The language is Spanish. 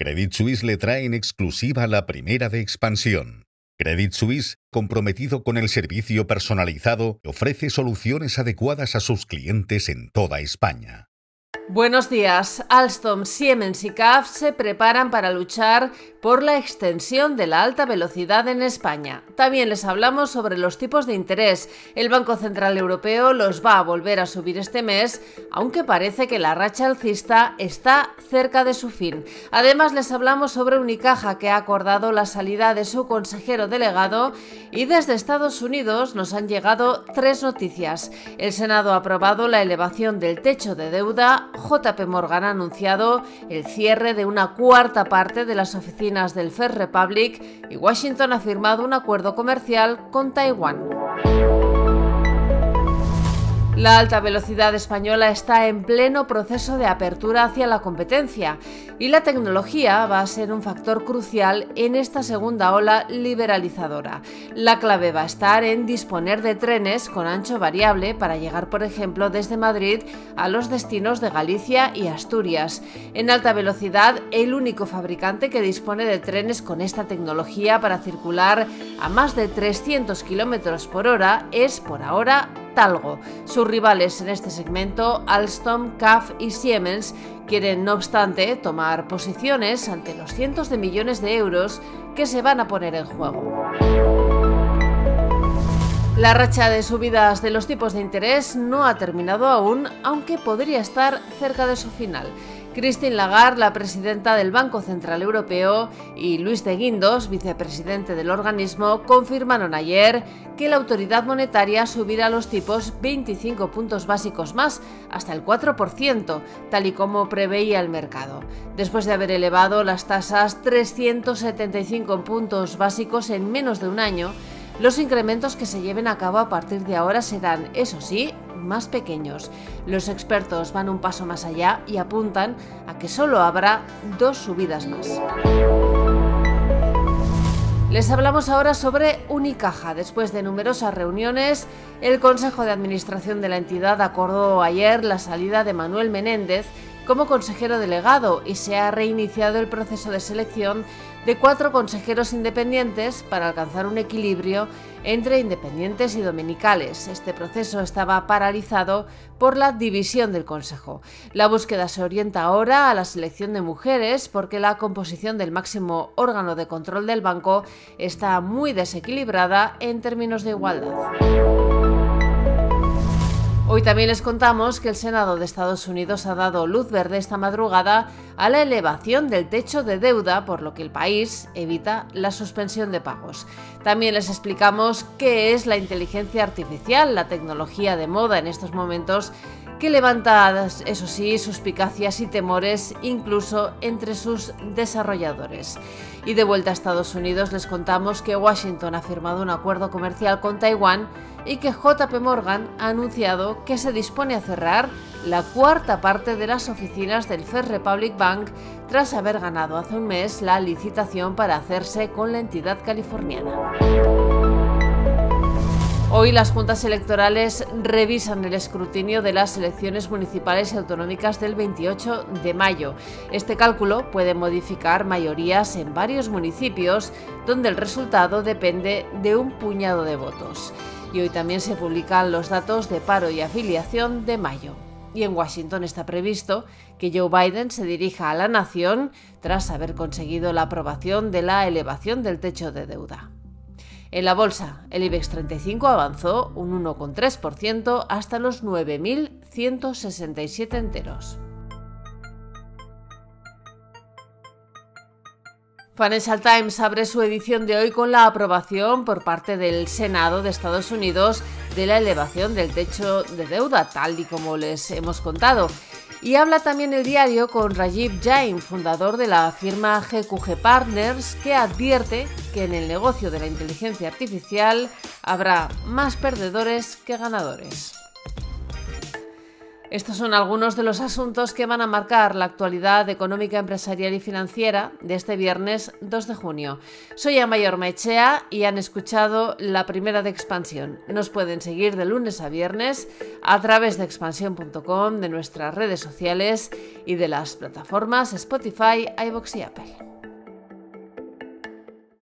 Credit Suisse le trae en exclusiva la primera de expansión. Credit Suisse, comprometido con el servicio personalizado, ofrece soluciones adecuadas a sus clientes en toda España. Buenos días. Alstom, Siemens y CAF se preparan para luchar por la extensión de la alta velocidad en España. También les hablamos sobre los tipos de interés. El Banco Central Europeo los va a volver a subir este mes, aunque parece que la racha alcista está cerca de su fin. Además, les hablamos sobre Unicaja, que ha acordado la salida de su consejero delegado, y desde Estados Unidos nos han llegado 3 noticias. El Senado ha aprobado la elevación del techo de deuda. JP Morgan ha anunciado el cierre de una cuarta parte de las oficinas del First Republic y Washington ha firmado un acuerdo comercial con Taiwán. La alta velocidad española está en pleno proceso de apertura hacia la competencia y la tecnología va a ser un factor crucial en esta segunda ola liberalizadora. La clave va a estar en disponer de trenes con ancho variable para llegar, por ejemplo, desde Madrid a los destinos de Galicia y Asturias. En alta velocidad, el único fabricante que dispone de trenes con esta tecnología para circular a más de 300 km por hora es, por ahora, Talgo. Sus rivales en este segmento, Alstom, CAF y Siemens, quieren, no obstante, tomar posiciones ante los cientos de millones de euros que se van a poner en juego. La racha de subidas de los tipos de interés no ha terminado aún, aunque podría estar cerca de su final. Christine Lagarde, la presidenta del Banco Central Europeo, y Luis de Guindos, vicepresidente del organismo, confirmaron ayer que la autoridad monetaria subirá los tipos 25 puntos básicos más, hasta el 4%, tal y como preveía el mercado. Después de haber elevado las tasas 375 puntos básicos en menos de un año, los incrementos que se lleven a cabo a partir de ahora serán, eso sí, más pequeños. Los expertos van un paso más allá y apuntan a que solo habrá 2 subidas más. Les hablamos ahora sobre Unicaja. Después de numerosas reuniones, el Consejo de Administración de la entidad acordó ayer la salida de Manuel Menéndez como consejero delegado y se ha reiniciado el proceso de selección de 4 consejeros independientes para alcanzar un equilibrio entre independientes y dominicales. Este proceso estaba paralizado por la división del Consejo. La búsqueda se orienta ahora a la selección de mujeres porque la composición del máximo órgano de control del banco está muy desequilibrada en términos de igualdad. Hoy también les contamos que el Senado de Estados Unidos ha dado luz verde esta madrugada a la elevación del techo de deuda, por lo que el país evita la suspensión de pagos. También les explicamos qué es la inteligencia artificial, la tecnología de moda en estos momentos, que levanta, eso sí, suspicacias y temores incluso entre sus desarrolladores. Y de vuelta a Estados Unidos les contamos que Washington ha firmado un acuerdo comercial con Taiwán y que JP Morgan ha anunciado que se dispone a cerrar la cuarta parte de las oficinas del First Republic Bank tras haber ganado hace un mes la licitación para hacerse con la entidad californiana. Hoy las juntas electorales revisan el escrutinio de las elecciones municipales y autonómicas del 28 de mayo. Este cálculo puede modificar mayorías en varios municipios donde el resultado depende de un puñado de votos. Y hoy también se publican los datos de paro y afiliación de mayo. Y en Washington está previsto que Joe Biden se dirija a la nación tras haber conseguido la aprobación de la elevación del techo de deuda. En la bolsa, el IBEX 35 avanzó un 1,3% hasta los 9.167 enteros. Financial Times abre su edición de hoy con la aprobación por parte del Senado de Estados Unidos de la elevación del techo de deuda, tal y como les hemos contado. Y habla también el diario con Rajiv Jain, fundador de la firma GQG Partners, que advierte que en el negocio de la inteligencia artificial habrá más perdedores que ganadores. Estos son algunos de los asuntos que van a marcar la actualidad económica, empresarial y financiera de este viernes 2 de junio. Soy Amaia Ormaechea y han escuchado La Primera de Expansión. Nos pueden seguir de lunes a viernes a través de expansión.com, de nuestras redes sociales y de las plataformas Spotify, iVoox y Apple.